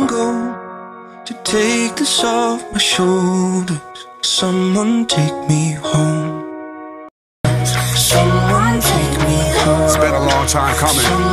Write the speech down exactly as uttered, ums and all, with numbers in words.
letting go, to take this off my shoulders. Someone take me home. Someone take me home. It's been a long time coming.